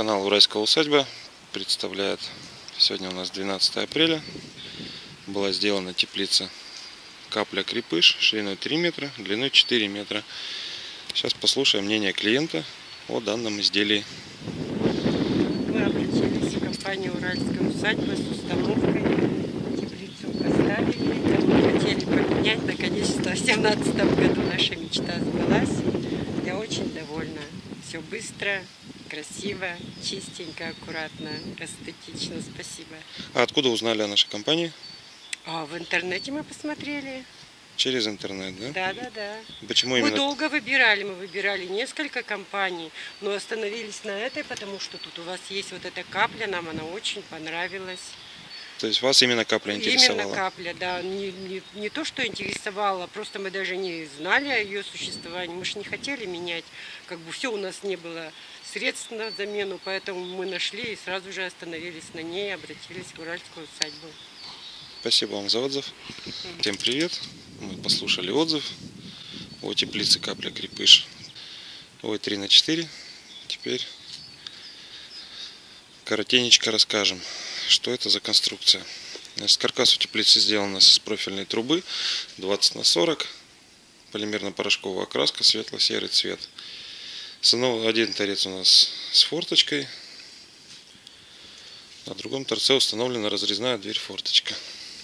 Канал Уральская усадьба представляет. Сегодня у нас 12 апреля. Была сделана теплица капля крепыш шириной 3 метра, длиной 4 метра. Сейчас послушаем мнение клиента о данном изделии. Мы обратились в компанию Уральская усадьба с установкой. Теплицу поставили. Хотели поменять. Наконец-то в 2017 году наша мечта сбылась. Я очень довольна. Все быстро, красиво, чистенько, аккуратно, эстетично. Спасибо. А откуда узнали о нашей компании? В интернете мы посмотрели. Через интернет, да? Да. Почему Мы именно? долго выбирали, мы выбирали несколько компаний, но остановились на этой, потому что тут у вас есть вот эта капля, нам она очень понравилась. То есть вас именно капля интересовала? Именно капля, да. Не то, что интересовало, просто мы даже не знали о ее существовании. Мы же не хотели менять. Как бы все у нас не было средств на замену, поэтому мы нашли и сразу же остановились на ней, обратились в Уральскую усадьбу. Спасибо вам за отзыв. Всем привет. Мы послушали отзыв о теплице капля крепыш ой 3х4. Теперь коротенечко расскажем, что это за конструкция. Значит, каркас у теплицы сделан из профильной трубы 20х40, полимерно-порошковая окраска, светло-серый цвет. Один торец у нас с форточкой, на другом торце установлена разрезная дверь-форточка.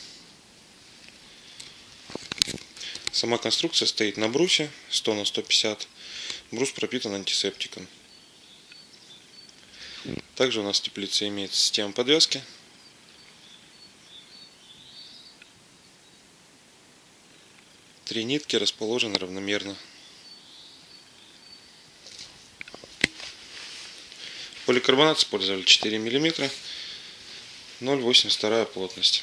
Сама конструкция стоит на брусе 100 на 150. Брус пропитан антисептиком. Также у нас в теплице имеется система подвески. Три нитки расположены равномерно. Поликарбонат использовали 4 мм, 0,82 плотность.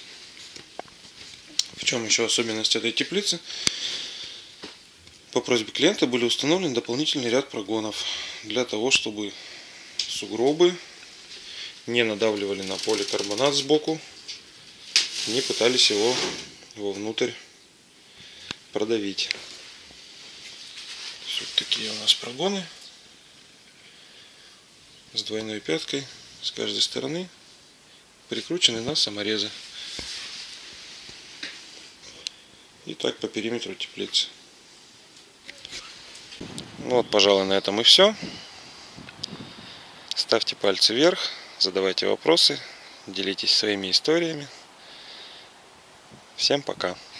В чем еще особенность этой теплицы? По просьбе клиента были установлены дополнительный ряд прогонов для того, чтобы сугробы не надавливали на поликарбонат сбоку, не пытались его вовнутрь продавить. Вот такие у нас прогоны с двойной пяткой с каждой стороны, прикручены на саморезы. И так по периметру теплицы. Ну вот, пожалуй, на этом и все. Ставьте пальцы вверх, задавайте вопросы, делитесь своими историями. Всем пока.